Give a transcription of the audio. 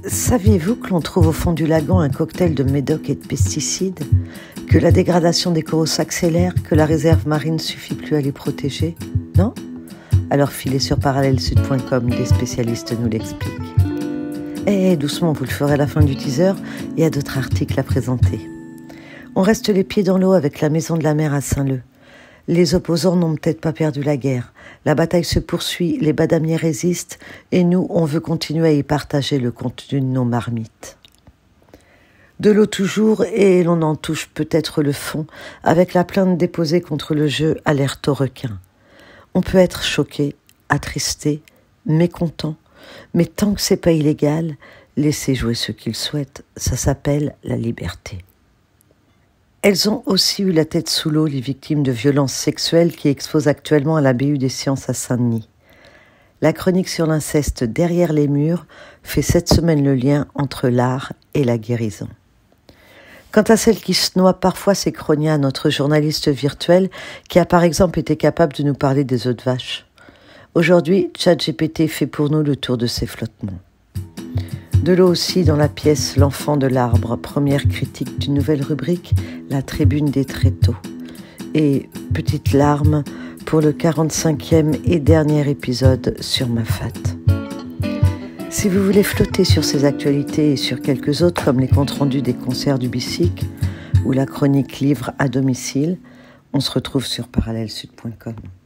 Saviez-vous que l'on trouve au fond du lagon un cocktail de médocs et de pesticides, que la dégradation des coraux s'accélère, que la réserve marine ne suffit plus à les protéger? Non? Alors filez sur parallelsud.com, des spécialistes nous l'expliquent. Doucement, vous le ferez à la fin du teaser, il y a d'autres articles à présenter. On reste les pieds dans l'eau avec la maison de la mer à Saint-Leu. Les opposants n'ont peut-être pas perdu la guerre. La bataille se poursuit, les badamiers résistent, et nous, on veut continuer à y partager le contenu de nos marmites. De l'eau toujours, et l'on en touche peut-être le fond, avec la plainte déposée contre le jeu Alerte aux requins. On peut être choqué, attristé, mécontent, mais tant que c'est pas illégal, laissez jouer ceux qu'ils souhaitent, ça s'appelle la liberté. Elles ont aussi eu la tête sous l'eau, les victimes de violences sexuelles qui exposent actuellement à la BU des Sciences à Saint-Denis. La chronique sur l'inceste derrière les murs fait cette semaine le lien entre l'art et la guérison. Quant à celle qui se noie parfois, c'est Chronia, notre journaliste virtuelle, qui a par exemple été capable de nous parler des œufs de vache. Aujourd'hui, ChatGPT fait pour nous le tour de ses flottements. De l'eau aussi dans la pièce L'Enfant de l'arbre, première critique d'une nouvelle rubrique, La Tribune des Tréteaux. Et petite larme pour le 45e et dernier épisode sur Mafat. Si vous voulez flotter sur ces actualités et sur quelques autres comme les comptes rendus des concerts du Bicycle ou la chronique livre à domicile, on se retrouve sur parallelsud.com.